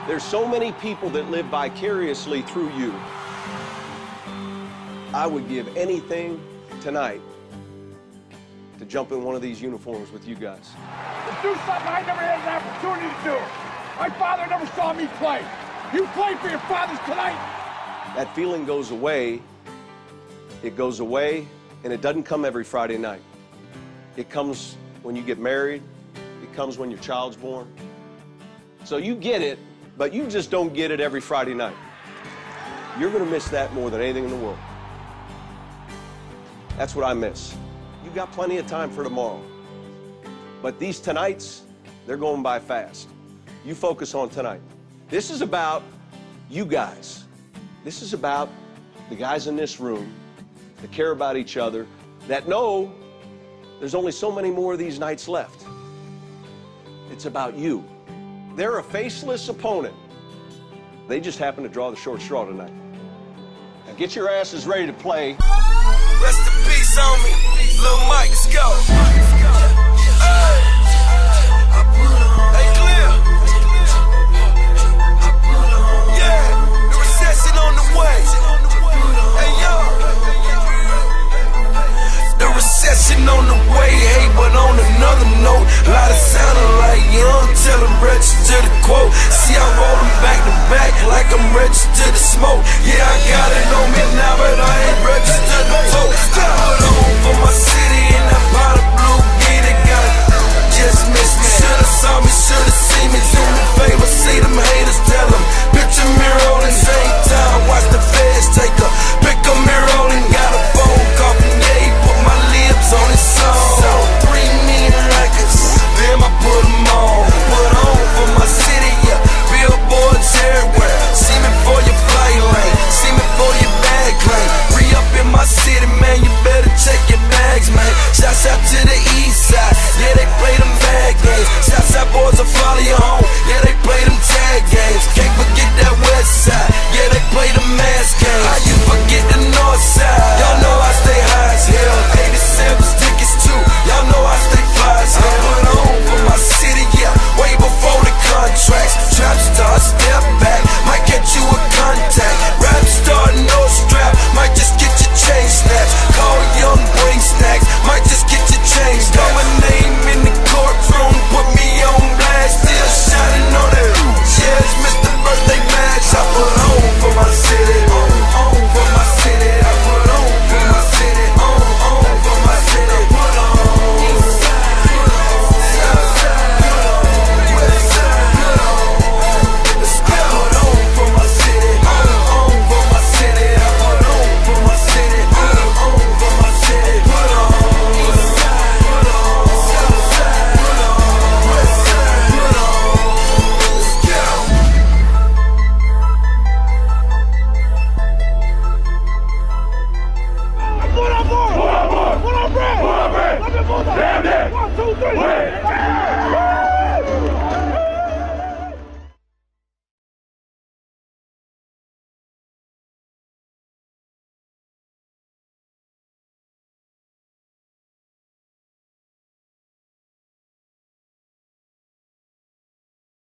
There's so many people that live vicariously through you. I would give anything tonight to jump in one of these uniforms with you guys. To do something I never had an opportunity to do. My father never saw me play. You played for your fathers tonight. That feeling goes away. It goes away, and it doesn't come every Friday night. It comes when you get married. It comes when your child's born. So you get it, but you just don't get it every Friday night. You're going to miss that more than anything in the world. That's what I miss. You got plenty of time for tomorrow. But these tonights, they're going by fast. You focus on tonight. This is about you guys. This is about the guys in this room that care about each other, that know there's only so many more of these nights left. It's about you. They're a faceless opponent. They just happen to draw the short straw tonight. Now get your asses ready to play. Rest in peace on me, Lil Mike, let's go. Hey, clear. Yeah, the recession on the way. Hey, yo. The recession on the way, hey, but on another note, a lot of sounding like young, tell them register the quote. See, I roll them back to back like I'm registered to smoke. Yeah, I got it on me now, but I ain't registered to vote. Put on for my city and that pot of blue beat it got it. Just miss me, should've saw me, should've seen me. Do me a favor, see them haters, tell them. Picture me rolling, same time, watch the feds take a pick up me rolling. Got a phone call from Ye, put my lips on his song. So 3 mean records, damn I put them on. Put on for my city, yeah, billboards everywhere. See me for your flight lane, see me for your bag lane. Re-up in my city, man, you better check your bags, man. Shouts out to the east side, yeah, they play them bad games. Shouts out boys will follow you home, yeah, they play them tag games. Can't forget that west side, yeah, they play the mask games. How you forget the north side? Y'all know I stay high as hell. 87's tickets too, y'all know I stay fly as hell. I put on for my city, yeah, way before the contracts. Trap star, step back, might get you a contact. Rap star, no strap, might just get your chain snatched. Call young, bring snacks, might just get your chain snatched. Throw my name in the courtroom, put me on blast. Still shining on that, yeah, it's Mr. Birthday Match. I put on for my city, on for my city. I put on for my city, on for my city. Put on east side, south side, west side. Let's go. I put on for my city, on for my city. I put on for my city, on for my city. Put on east side, put on south side, put on west side, put on. Let's go. Put on board! Put on bread! Put on bread! Let me move on! 1, 2, 3!